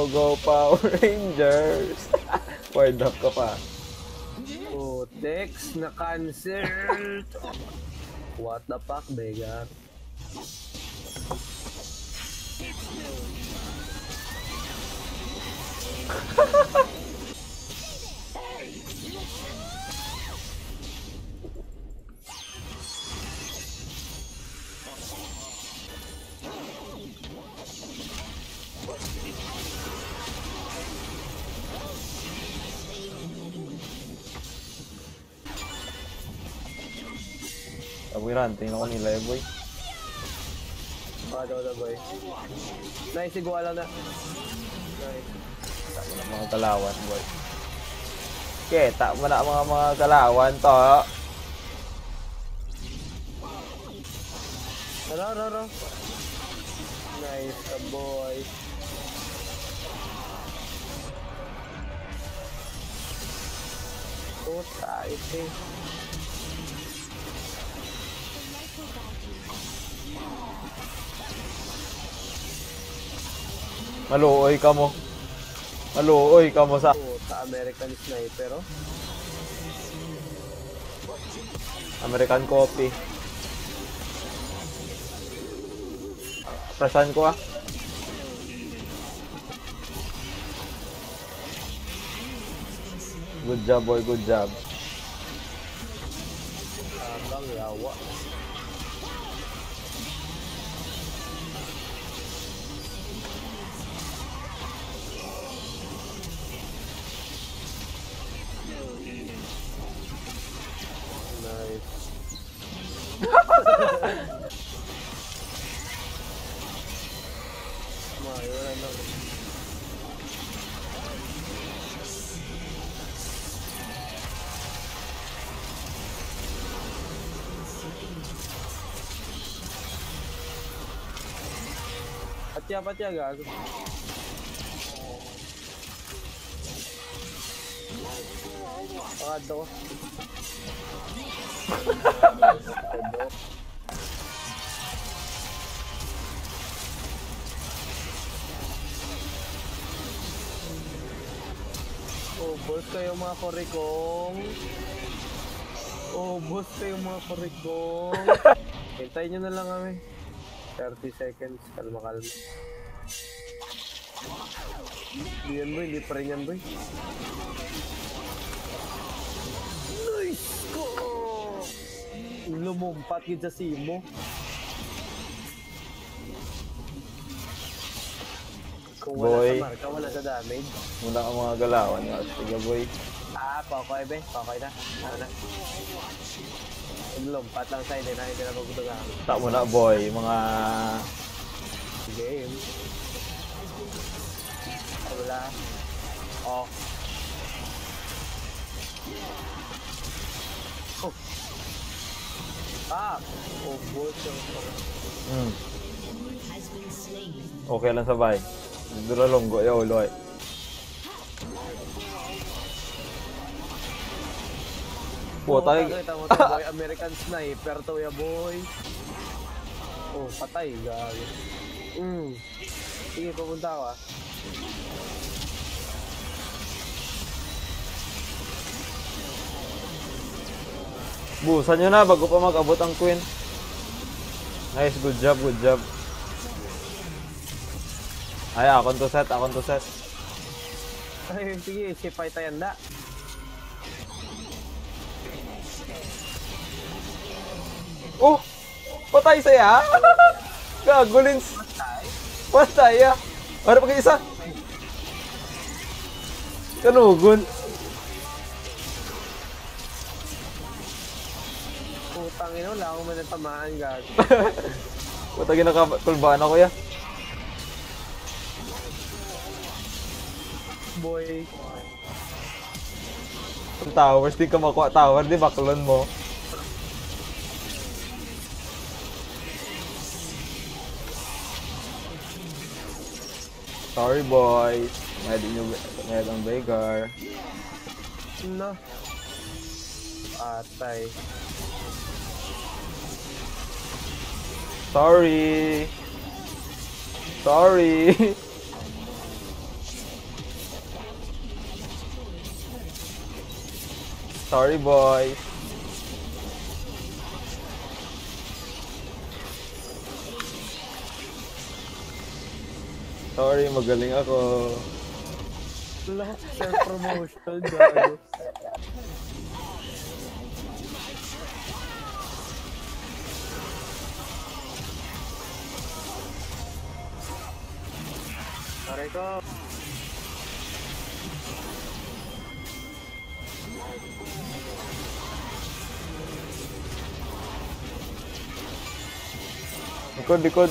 go Power Rangers. Word up ka pa. Oh, Dex na cancel. What the fuck, Vega? Tawiran, tingnan ko nila eh, boy. Daw, boy. Nice, iguala na. Nice. Tama na mga kalawan, boy. Kita mo na mga kalawan to. Raro. Nice, boy. Puta, ito. Maluoy ka mo. Maluoy ka mo sa... Puta, American Sniper, oh. American Coffee. Prasan ko ah. Good job, boy. Good job. Abang yawa. Nice. Wala na. Patya, gago. Pagado ko. Ubos kayo mga korikong. Ubos kayo mga korikong. Hintayin nyo na lang kami. 30 seconds. Kalma. Hindi yan, boy. Hindi pa rin yan, boy. Nice ko! Lumumpat yun sa simo. Kung wala Boy. sa marka, wala sa damage. Muna ka mga galawan. Sige, boy. Pokoy, be. Pokoy na. Ano na. Lumpat lang sa'yo. Hindi na magbutugan. Tak mo na, boy. Mga... Game. Wala. Oh. Oh. Oh, bullshit. Okay lang sabay. Dura longgo ya uloy. Patay. Boy, American Sniper to ya, boy. Oh, patay, gago. Sige, pupunta ako, ah. Busan nyo na bago pa mag-abot ang queen. Nice, good job, good job. Ay, akon to set. Ay, sige, si Fight tayo na. Oh! Patay saya! Gago, Lins! Patay ah! Para pag isa! Kanugon! Putang ina, wala akong manatamaan, gago. Patay nakatulbaan ako ya. Boy. Towers, di ka makuha tower, di baklon mo. Sorry boys, may ang Veigar. No. Atay. Sorry. Sorry, boys. Sorry, magaling ako. Wala ko self-promotion, gago. Sorry ko. Likod, likod.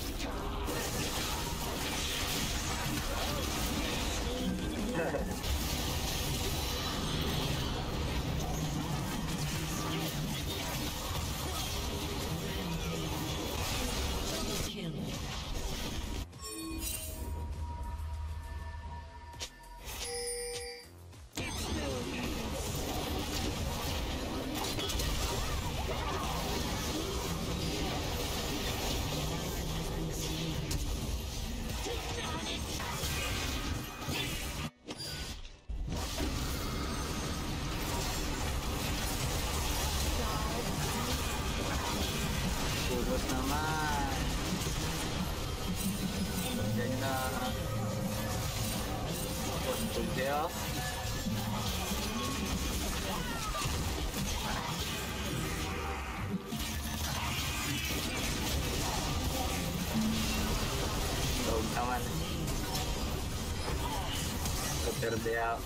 Bubot naman. Diyan na. Control off. Dog naman. Perde out.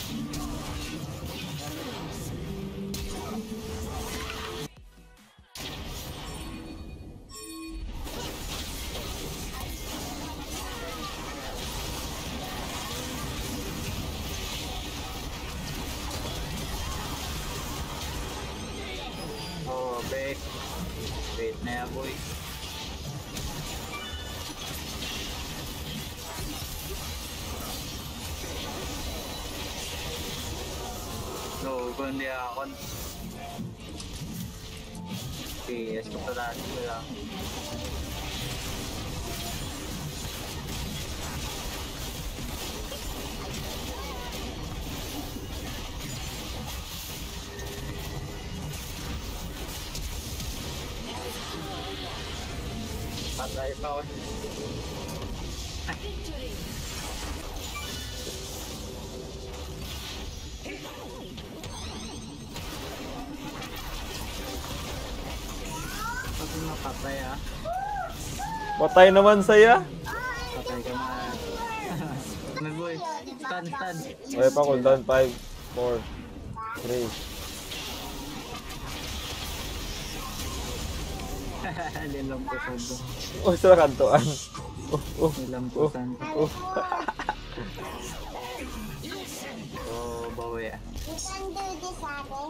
Oh, wait. Wait na yan, boy. No, kundi ako. PS ko pala sila. Patay pa ako. Pati mapatay ah. Patay naman saya. Patay ka na. May boy. Stun, stun. Okay pa, cooldown 5, 4, 3. Lilampusan ko. Oh, sa kantuan. Lilampusan ko. Oh. Oh, bawi ah. You can do this, Abby.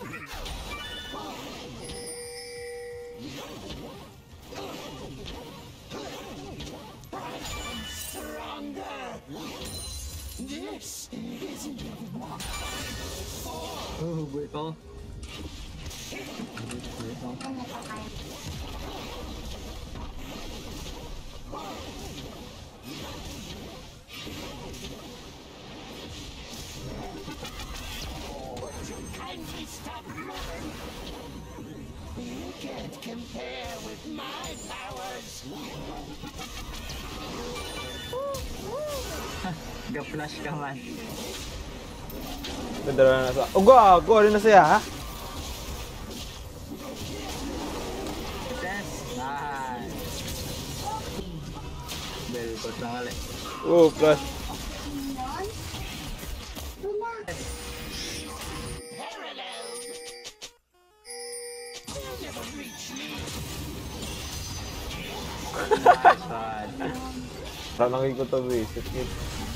Oh, boy ko. Ga-flash ka man. Nadala na sa... Oh, go! Rin na siya, ha? Yes! Nice! Belkot lang ulit. Oh, plus. Nice one. Tanangin ko to, visit it.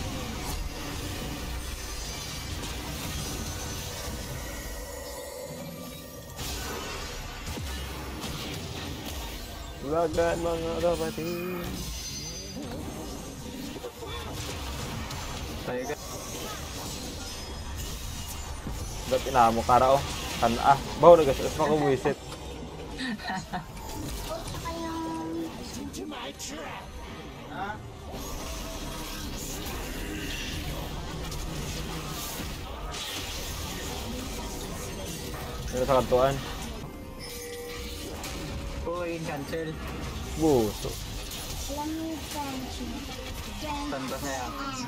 Lagan mga kapatid. Tayo ka. Ba't inamo ka raw? Bawa na gasas mo ko visit. Pero sa kantuan. Uy, cancel. Buso. Alam mo yung friendship. Saan ba sa'yo?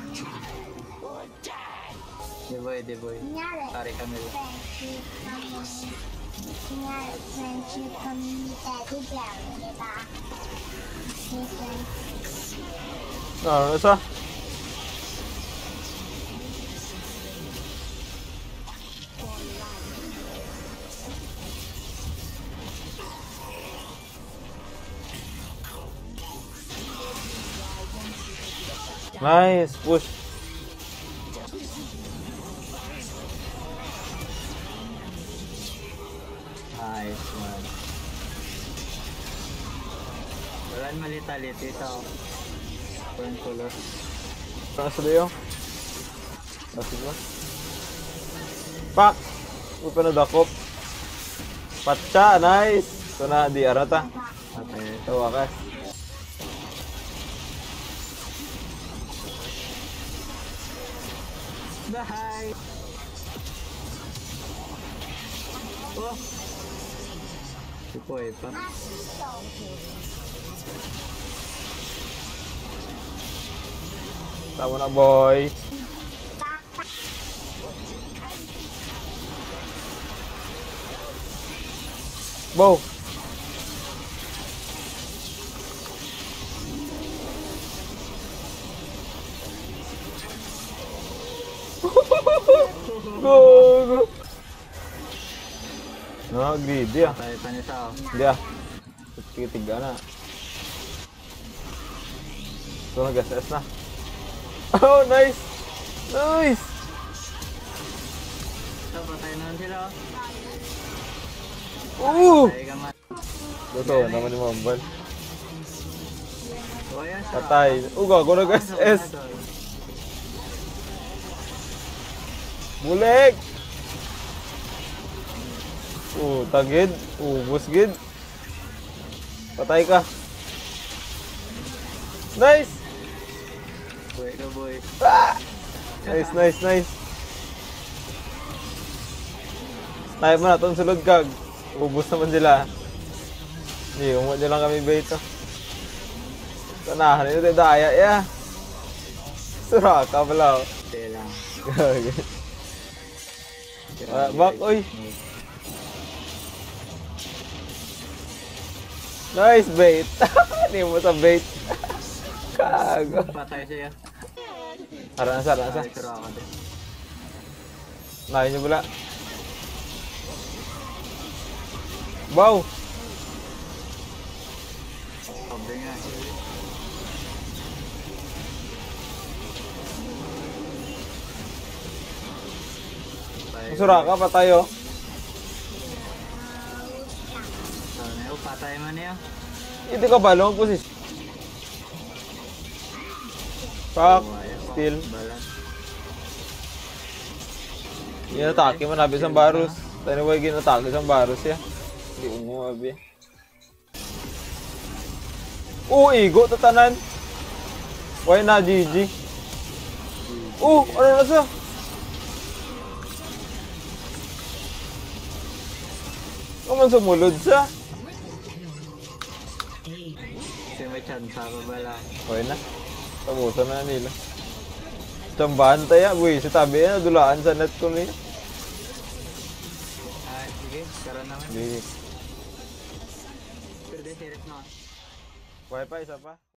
Di boy. Kunyari, Pare kami. friendship kami. Kunyari, friendship kami ni Teddy Bear, di ba? May friendship. Ano sa? Nice push. Nice man. Walang malitalit ito. Turn color. Ano sa dayo? Nasib ba? Pak! Uy pa na dakop. Patsa! Nice! Ito na, di arata. Okay. Ito wakas. Bye! Oh! Ipoy pa. Tama na boy. Bow! Go! Go! No, greedy ah. Patay pa nito. Hindi ah. Tiga na. Ito nag-SS na. Oh, nice! Nice! Ito, patay naman sila. Patay ka man. Ito, naman yung mambal. O, yan siya. Patay. Gago nag-SS. Bulik! Tagid. Busgid. Patay ka. Nice! Boy ka, boy. Nice, nice, nice. Tayo mo na, itong sulod kag. Ubus naman sila. Hindi, umot nyo lang kami bait. Tanahan nyo tayo daya, ya. Suraka pala. Hindi lang. Back, oy. Nice bait. Hindi mo sa bait. Kago. Patay siya. Arana sa, arana sa. Ay, sira ka din. Layo nyo pala. Wow! Sabi nga. Patay. Suraka, patay oh. Patay man niya. Hindi ka ba? Long position. Pak! Steal. Balan. Yan atake man nabi isang barus. Tayo na ginatake isang barus ya. Hindi ungo abi. Igo tatanan. Why na GG? Ano na sa? Kaman sumulod sa? Kasi may chance pa ba lang. Okay na. Tapusan na nila. Tsambahan tayo, boy. Si tabi na, dulaan sa net ko niya. Sige, karoon naman. Hindi. Pero di, serious na. Wifi, isa pa.